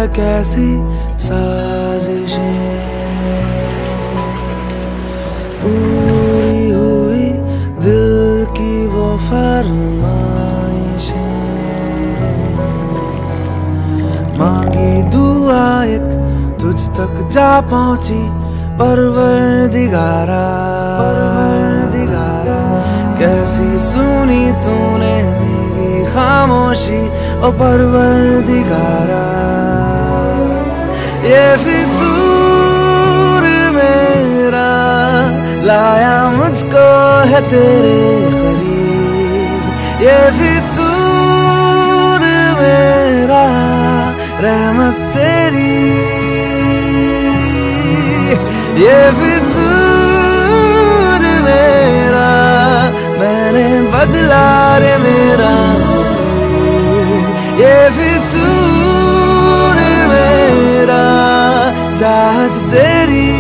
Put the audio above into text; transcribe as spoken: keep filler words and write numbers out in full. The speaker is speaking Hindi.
कैसी साजिशें, पूरी हुई दिल की वो फरमाइशें, मांगी दुआ एक तुझ तक जा पहुंची परवरदिगारा, परवरदिगारा। कैसी सुनी तूने मेरी खामोशी ओ परवरदिगारा। ये फितूर मेरा लाया मुझको है तेरे करीब, ये फितूर मेरा रहमत तेरी, ये फितूर मेरा मैंने बदला रे मेरा नसीब, ये फितूर मेरा चाहत तेरी।